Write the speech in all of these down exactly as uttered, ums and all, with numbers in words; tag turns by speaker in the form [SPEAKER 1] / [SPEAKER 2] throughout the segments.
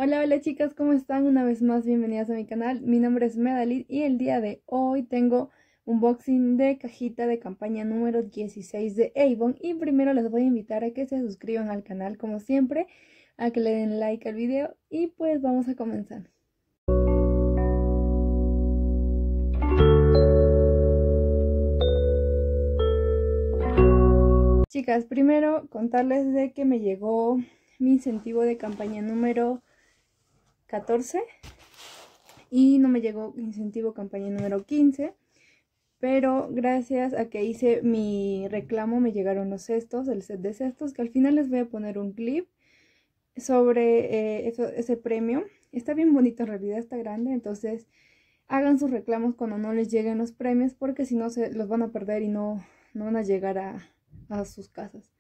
[SPEAKER 1] Hola, hola chicas, ¿cómo están? Una vez más, bienvenidas a mi canal. Mi nombre es Medalit y el día de hoy tengo unboxing de cajita de campaña número dieciséis de Avon. Y primero les voy a invitar a que se suscriban al canal como siempre, a que le den like al video y pues vamos a comenzar. Chicas, primero contarles de que me llegó mi incentivo de campaña número catorce y no me llegó incentivo campaña número quince, pero gracias a que hice mi reclamo me llegaron los cestos, el set de cestos, que al final les voy a poner un clip sobre eh, eso, ese premio. Está bien bonito, en realidad está grande, entonces hagan sus reclamos cuando no les lleguen los premios, porque si no se los van a perder y no, no van a llegar a, a sus casas.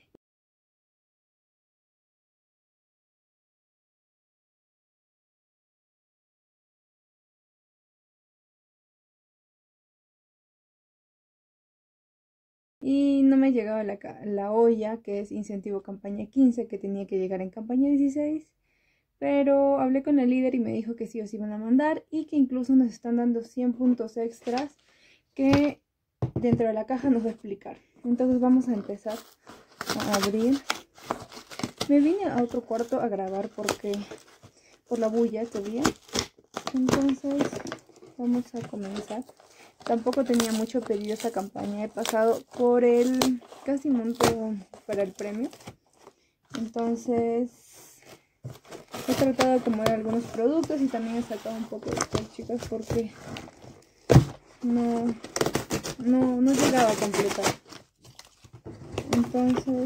[SPEAKER 1] Y no me llegaba la, la olla, que es incentivo campaña quince, que tenía que llegar en campaña dieciséis. Pero hablé con el líder y me dijo que sí os iban a mandar y que incluso nos están dando cien puntos extras que dentro de la caja nos va a explicar. Entonces vamos a empezar a abrir. Me vine a otro cuarto a grabar porque por la bulla que había. Entonces vamos a comenzar. Tampoco tenía mucho pedido esta campaña. He pasado por el casi monto para el premio. Entonces he tratado de acomodar algunos productos y también he sacado un poco de stock, chicas, porque no, no, no llegaba a completar. Entonces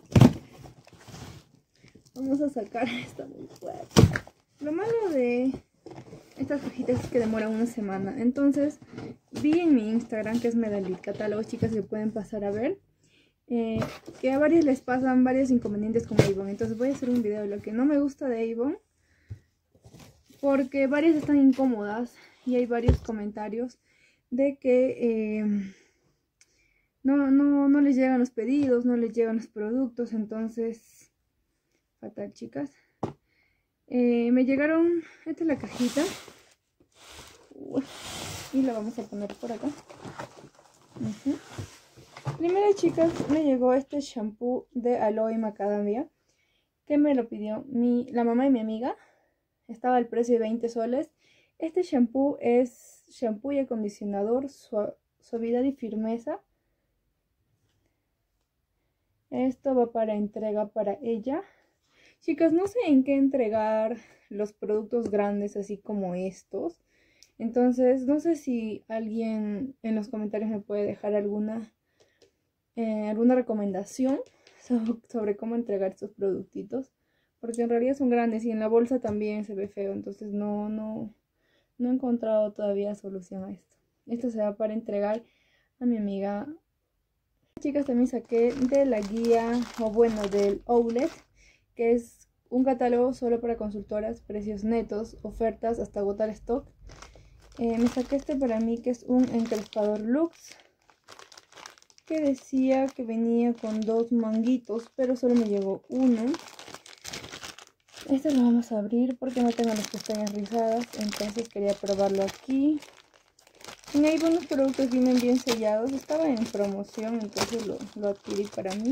[SPEAKER 1] vamos a sacar esta muy fuerte. Lo malo de estas cajitas es que demoran una semana. Entonces vi en mi Instagram, que es Medalit Catálogos, chicas, que pueden pasar a ver, eh, que a varios les pasan varios inconvenientes con Avon. Entonces voy a hacer un video de lo que no me gusta de Avon, porque varias están incómodas y hay varios comentarios de que eh, no, no, no les llegan los pedidos, no les llegan los productos. Entonces fatal, chicas. Eh, me llegaron, esta es la cajita. Uy, y la vamos a poner por acá. Uh-huh. Primero, chicas, me llegó este shampoo de aloe macadamia, que me lo pidió mi, la mamá de mi amiga. Estaba al precio de veinte soles. Este shampoo es shampoo y acondicionador, su, suavidad y firmeza. Esto va para entrega para ella. Chicas, no sé en qué entregar los productos grandes así como estos. Entonces, no sé si alguien en los comentarios me puede dejar alguna, eh, alguna recomendación sobre, sobre cómo entregar estos productitos. Porque en realidad son grandes y en la bolsa también se ve feo. Entonces no, no, no he encontrado todavía solución a esto. Esto se va para entregar a mi amiga. Chicas, también saqué de la guía, o bueno, del outlet, que es un catálogo solo para consultoras, precios netos, ofertas hasta agotar stock. Eh, me saqué este para mí, que es un encrespador Lux, que decía que venía con dos manguitos, pero solo me llegó uno. Este lo vamos a abrir porque no tengo las pestañas rizadas, entonces quería probarlo aquí. En Avon los productos vienen bien sellados, estaba en promoción, entonces lo, lo adquirí para mí.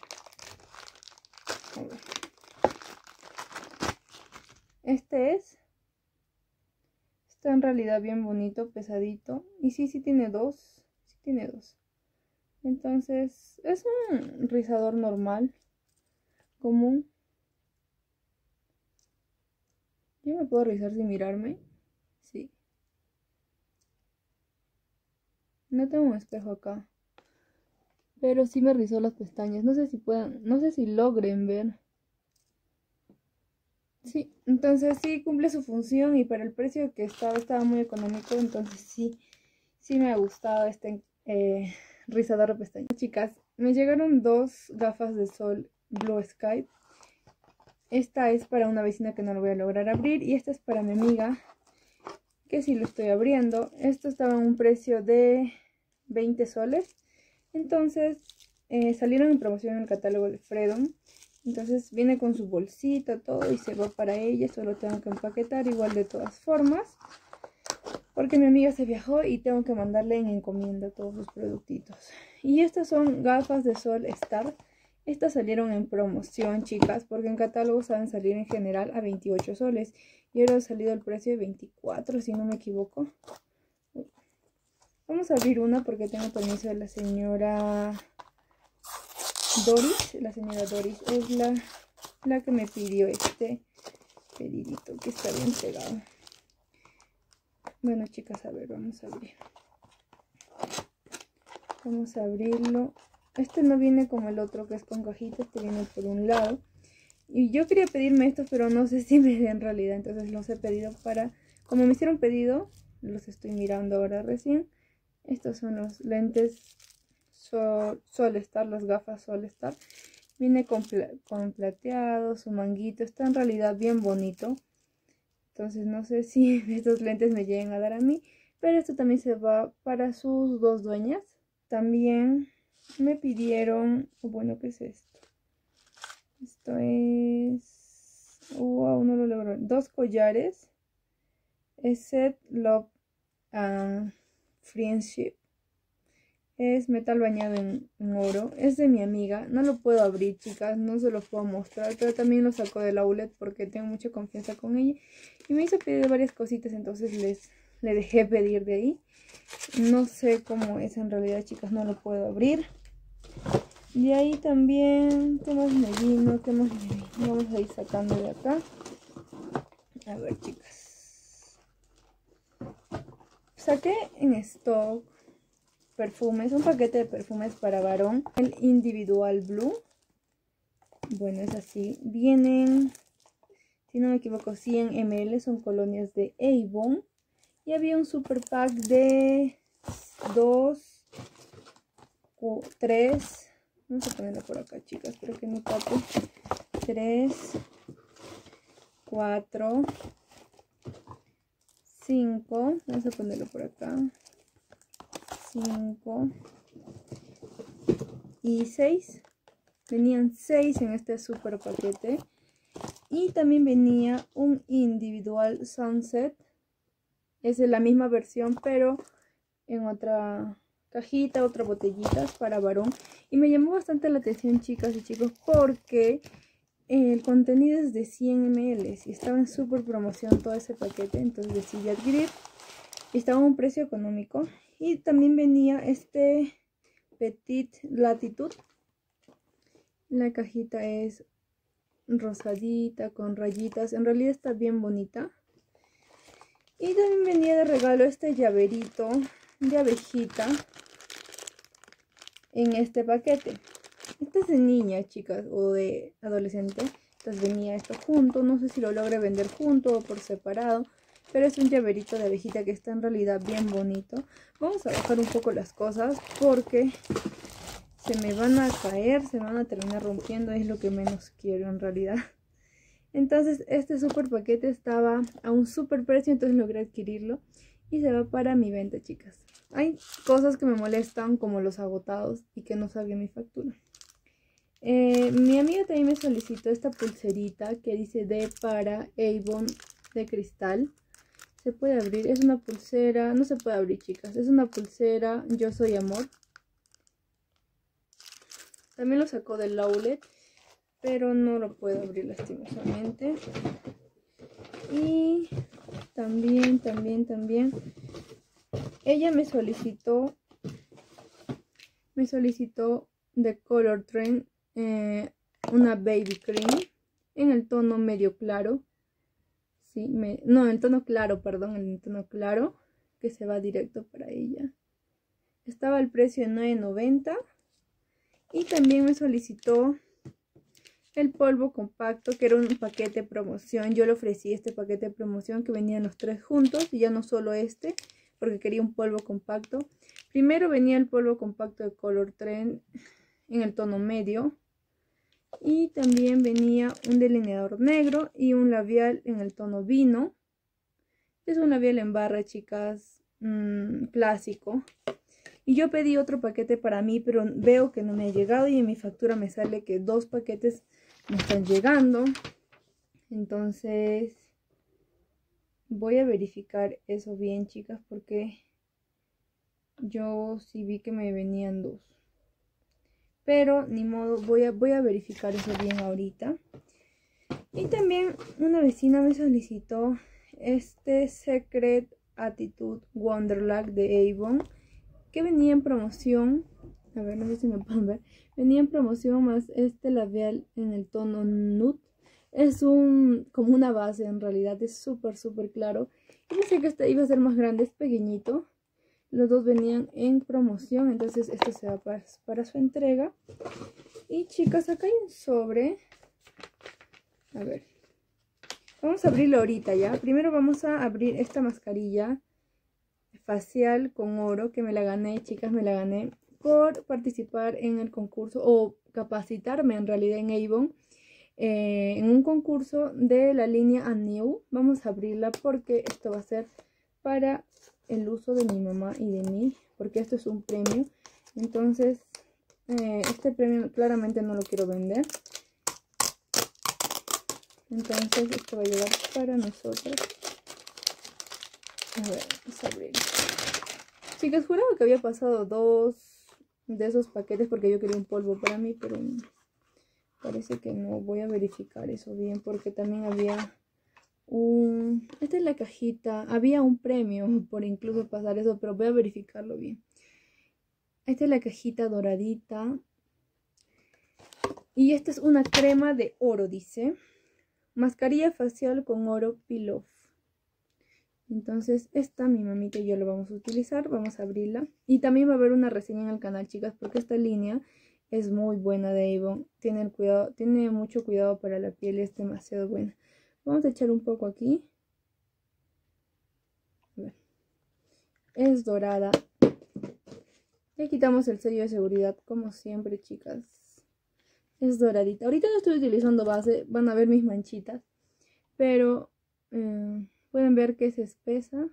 [SPEAKER 1] A ver. Este es, está en realidad bien bonito, pesadito, y sí, sí tiene dos, sí tiene dos. Entonces es un rizador normal, común. Yo me puedo rizar sin mirarme, sí. No tengo un espejo acá, pero sí me rizó las pestañas. No sé si puedan, no sé si logren ver. Sí, entonces sí cumple su función y para el precio que estaba, estaba muy económico. Entonces sí, sí me ha gustado este eh, rizador de pestañas. Chicas, me llegaron dos gafas de sol Blue Sky. Esta es para una vecina que no lo voy a lograr abrir y esta es para mi amiga, que sí lo estoy abriendo. Esto estaba en un precio de veinte soles. Entonces eh, salieron en promoción en el catálogo de Fredon Entonces viene con su bolsita, todo, y se va para ella. Esto lo tengo que empaquetar igual de todas formas, porque mi amiga se viajó y tengo que mandarle en encomienda todos los productitos. Y estas son gafas de sol Star. Estas salieron en promoción, chicas, porque en catálogo saben salir en general a veintiocho soles. Y ahora ha salido el precio de veinticuatro, si no me equivoco. Vamos a abrir una porque tengo permiso de la señora Doris. La señora Doris es la, la que me pidió este pedidito que está bien pegado. Bueno, chicas, a ver, vamos a abrir. Vamos a abrirlo. Este no viene como el otro que es con cajita, este viene por un lado. Y yo quería pedirme estos, pero no sé si me den en realidad. Entonces los he pedido para... Como me hicieron pedido, los estoy mirando ahora recién. Estos son los lentes Sol, Sol Star, las gafas Sol Star. Viene con, pla con plateado, su manguito. Está en realidad bien bonito. Entonces no sé si estos lentes me lleguen a dar a mí. Pero esto también se va para sus dos dueñas. También me pidieron... Bueno, ¿qué es esto? Esto es... Wow, no lo logro. Dos collares. Es Set Love and Friendship. Es metal bañado en, en oro. Es de mi amiga. No lo puedo abrir, chicas. No se los puedo mostrar. Pero también lo saco del outlet porque tengo mucha confianza con ella. Y me hizo pedir varias cositas. Entonces les, le dejé pedir de ahí. No sé cómo es en realidad, chicas. No lo puedo abrir. De ahí también, ¿qué más me vino? ¿Qué más me vino? Vamos a ir sacando de acá. A ver, chicas. Saqué en stock perfumes, un paquete de perfumes para varón. El Individual Blue. Bueno, es así. Vienen, si no me equivoco, cien mililitros. Son colonias de Avon. Y había un super pack de dos, tres... Vamos a ponerlo por acá, chicas, espero que no tape. tres, cuatro, cinco. Vamos a ponerlo por acá. cinco y seis. Venían seis en este super paquete. Y también venía un Individual Sunset. Es la misma versión, pero en otra cajita, otra botellita para varón. Y me llamó bastante la atención, chicas y chicos, porque el contenido es de cien mililitros y estaba en súper promoción todo ese paquete. Entonces decidí adquirir y estaba a un precio económico. Y también venía este Petit Latitude. La cajita es rosadita con rayitas, en realidad está bien bonita. Y también venía de regalo este llaverito de abejita en este paquete. Este es de niña, chicas, o de adolescente. Entonces venía esto junto. No sé si lo logre vender junto o por separado, pero es un llaverito de abejita que está en realidad bien bonito. Vamos a bajar un poco las cosas porque se me van a caer, se van a terminar rompiendo. Es lo que menos quiero en realidad. Entonces este super paquete estaba a un super precio, entonces logré adquirirlo. Y se va para mi venta, chicas. Hay cosas que me molestan como los agotados y que no sabía mi factura. Eh, mi amiga también me solicitó esta pulserita que dice D para Avon de cristal. Se puede abrir, es una pulsera, no se puede abrir, chicas. Es una pulsera Yo Soy Amor. También lo sacó del outlet, pero no lo puedo abrir lastimosamente. Y también, también, también, ella me solicitó, me solicitó de Color Trend eh, una baby cream en el tono medio claro. Sí, me, no, en tono claro, perdón, en el tono claro, que se va directo para ella. Estaba al precio de nueve noventa. Y también me solicitó el polvo compacto, que era un paquete de promoción. Yo le ofrecí este paquete de promoción que venían los tres juntos y ya no solo este, porque quería un polvo compacto. Primero venía el polvo compacto de Color Trend en el tono medio. Y también venía un delineador negro y un labial en el tono vino. Es un labial en barra, chicas, mmm, clásico. Y yo pedí otro paquete para mí, pero veo que no me ha llegado y en mi factura me sale que dos paquetes me están llegando. Entonces voy a verificar eso bien, chicas, porque yo sí vi que me venían dos. Pero ni modo, voy a, voy a verificar eso bien ahorita. Y también una vecina me solicitó este Secret Attitude Wonderland de Avon, que venía en promoción. A ver, no sé si me pueden ver. Venía en promoción más este labial en el tono nude. Es un como una base, en realidad es súper súper claro. Y pensé que este iba a ser más grande, es pequeñito. Los dos venían en promoción, entonces este se va para, para su entrega. Y chicas, acá hay un sobre. A ver, vamos a abrirlo ahorita ya. Primero vamos a abrir esta mascarilla facial con oro, que me la gané, chicas, me la gané por participar en el concurso o capacitarme en realidad en Avon, eh, en un concurso de la línea Anew. Vamos a abrirla porque esto va a ser para el uso de mi mamá y de mí, porque esto es un premio. Entonces eh, este premio claramente no lo quiero vender. Entonces esto va a llegar para nosotros. A ver, vamos a abrir. Chicas, juraba que había pasado dos de esos paquetes porque yo quería un polvo para mí, pero parece que no. Voy a verificar eso bien porque también había un... Esta es la cajita. Había un premio por incluso pasar eso, pero voy a verificarlo bien. Esta es la cajita doradita. Y esta es una crema de oro, dice. Mascarilla facial con oro peel off. Entonces esta mi mamita y yo lo vamos a utilizar. Vamos a abrirla. Y también va a haber una reseña en el canal, chicas, porque esta línea es muy buena de Avon. Tiene, el cuidado, tiene mucho cuidado para la piel, es demasiado buena. Vamos a echar un poco aquí. A ver. Es dorada. Le quitamos el sello de seguridad como siempre, chicas. Es doradita. Ahorita no estoy utilizando base. Van a ver mis manchitas. Pero eh, pueden ver que es espesa.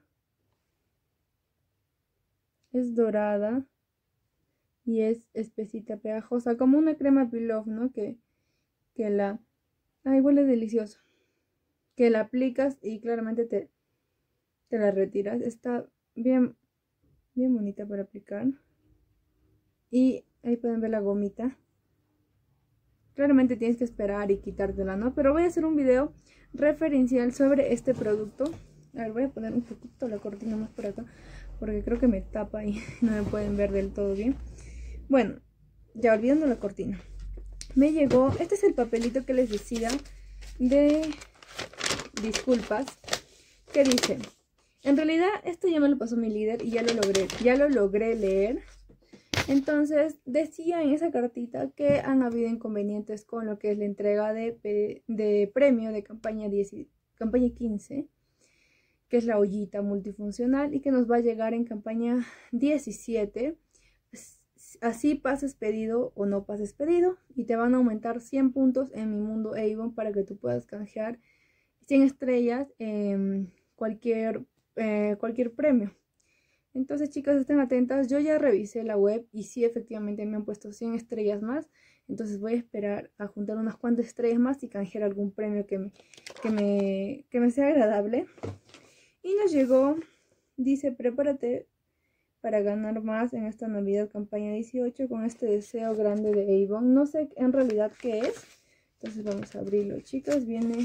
[SPEAKER 1] Es dorada. Y es espesita, pegajosa. Como una crema peel off, ¿no? Que, que la... Ay, huele delicioso. Que la aplicas y claramente te, te la retiras. Está bien, bien bonita para aplicar. Y ahí pueden ver la gomita. Claramente tienes que esperar y quitártela, ¿no? Pero voy a hacer un video referencial sobre este producto. A ver, voy a poner un poquito la cortina más por acá, porque creo que me tapa y no me pueden ver del todo bien. Bueno, ya olvidando la cortina. Me llegó, este es el papelito que les decía de disculpas, que dice, en realidad esto ya me lo pasó mi líder y ya lo logré, ya lo logré leer. Entonces decía en esa cartita que han habido inconvenientes con lo que es la entrega de, de premio de campaña, diez, campaña quince, que es la ollita multifuncional, y que nos va a llegar en campaña diecisiete. Así pases pedido o no pases pedido, y te van a aumentar cien puntos en Mi Mundo Avon para que tú puedas canjear cien estrellas en cualquier, eh, cualquier premio. Entonces, chicas, estén atentas. Yo ya revisé la web y sí, efectivamente me han puesto cien estrellas más. Entonces voy a esperar a juntar unas cuantas estrellas más y canjear algún premio que me, que me, que me sea agradable. Y nos llegó, dice, prepárate para ganar más en esta Navidad campaña dieciocho con este deseo grande de Avon. No sé en realidad qué es. Entonces vamos a abrirlo, chicas. Viene...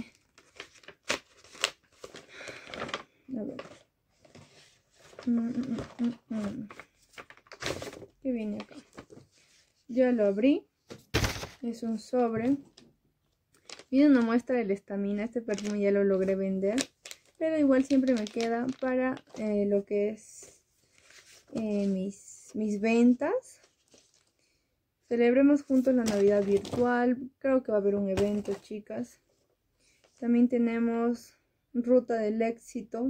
[SPEAKER 1] A ver. Mm, mm, mm, mm. ¿Qué viene acá? Ya lo abrí. Es un sobre. Viene una muestra del Estamina. Este perfume ya lo logré vender, pero igual siempre me queda para eh, lo que es eh, mis, mis ventas. Celebremos juntos la Navidad virtual. Creo que va a haber un evento, chicas. También tenemos Ruta del Éxito,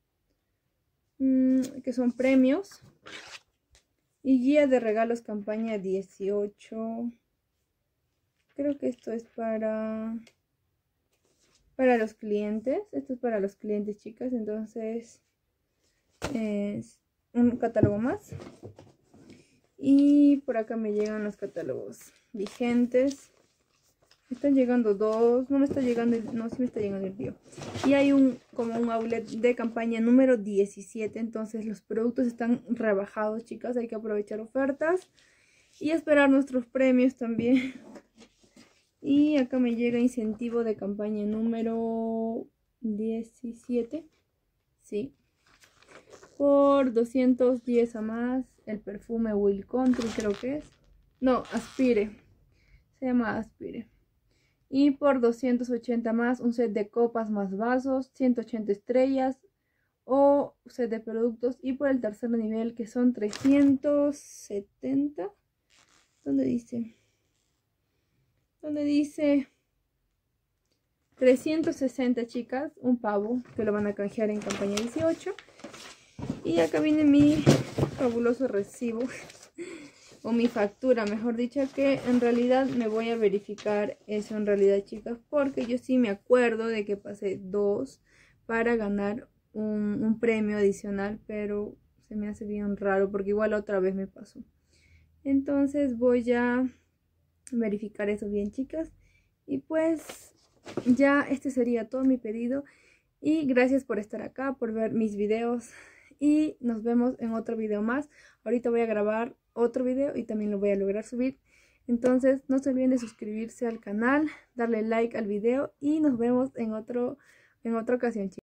[SPEAKER 1] que son premios, y guía de regalos campaña dieciocho. Creo que esto es para para los clientes. Esto es para los clientes, chicas. Entonces es un catálogo más, y por acá me llegan los catálogos vigentes. Me están llegando dos, no me está llegando, el, no, sí me está llegando el tío. Y hay un, como un outlet de campaña número diecisiete, entonces los productos están rebajados, chicas, hay que aprovechar ofertas y esperar nuestros premios también. Y acá me llega incentivo de campaña número diecisiete, sí, por doscientos diez a más, el perfume Will Country creo que es, no, Aspire, se llama Aspire. Y por doscientos ochenta más, un set de copas más vasos, ciento ochenta estrellas o set de productos. Y por el tercer nivel, que son trescientos setenta. ¿Dónde dice? ¿Dónde dice? trescientos sesenta, chicas, un pavo que lo van a canjear en campaña dieciocho. Y acá viene mi fabuloso recibo. O mi factura, mejor dicho, que en realidad me voy a verificar eso en realidad, chicas, porque yo sí me acuerdo de que pasé dos para ganar un, un premio adicional, pero se me hace bien raro porque igual otra vez me pasó. Entonces voy a verificar eso bien, chicas, y pues ya este sería todo mi pedido y gracias por estar acá, por ver mis videos y nos vemos en otro video más. Ahorita voy a grabar otro video y también lo voy a lograr subir. Entonces no se olviden de suscribirse al canal, darle like al video y nos vemos en otro en otra ocasión, chicos.